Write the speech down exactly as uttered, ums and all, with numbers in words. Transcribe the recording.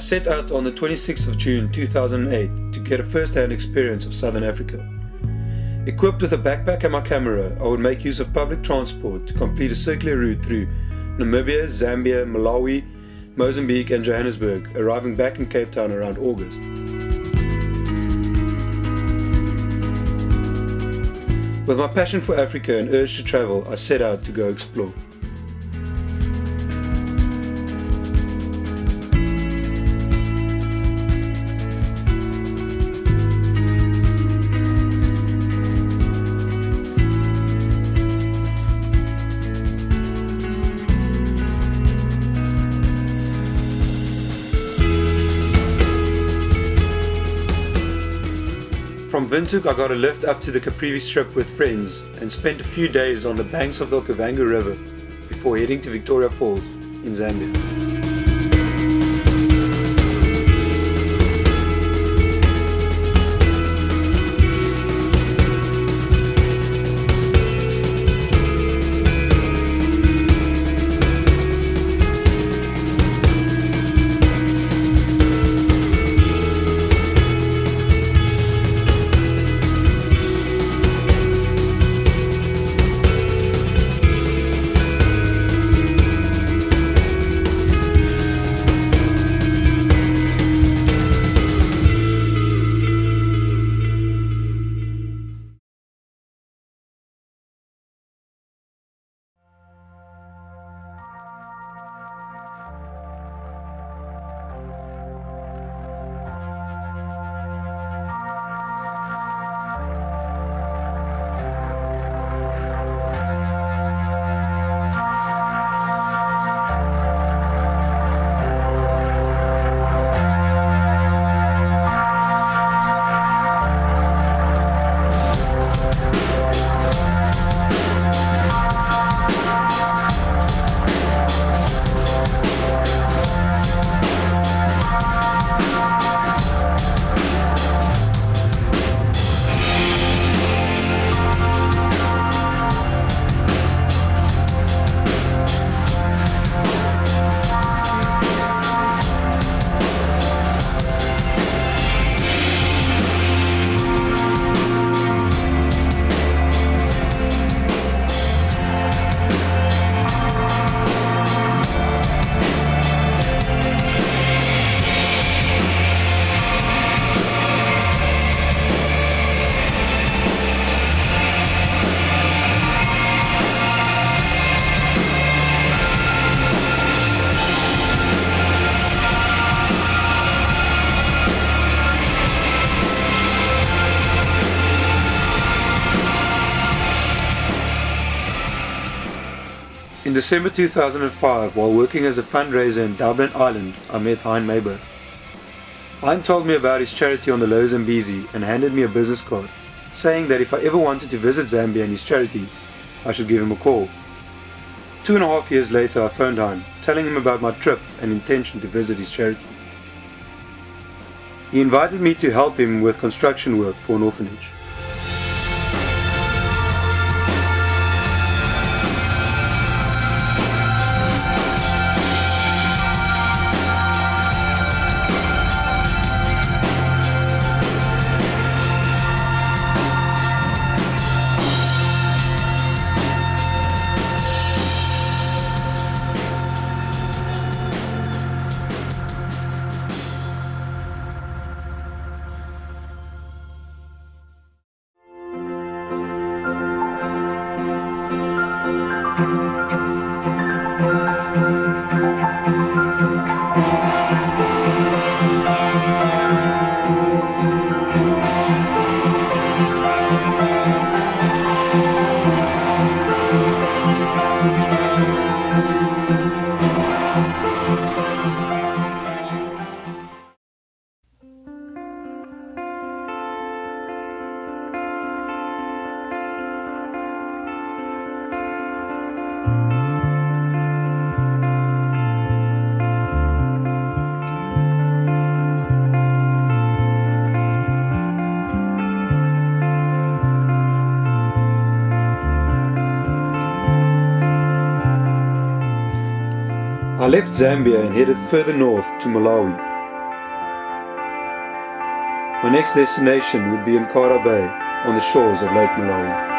set out on the twenty-sixth of June two thousand eight to get a first-hand experience of Southern Africa. Equipped with a backpack and my camera, I would make use of public transport to complete a circular route through Namibia, Zambia, Malawi, Mozambique and Johannesburg, arriving back in Cape Town around August. With my passion for Africa and urge to travel, I set out to go explore. From Windhoek I got a lift up to the Caprivi Strip with friends and spent a few days on the banks of the Okavango River before heading to Victoria Falls in Zambia. In December two thousand five, while working as a fundraiser in Dublin, Ireland, I met Hein Meiber. Hein told me about his charity on the Lower Zambezi and handed me a business card, saying that if I ever wanted to visit Zambia and his charity, I should give him a call. Two and a half years later I phoned Hein, telling him about my trip and intention to visit his charity. He invited me to help him with construction work for an orphanage. I left Zambia and headed further north to Malawi. My next destination would be in Cara Bay, on the shores of Lake Malawi.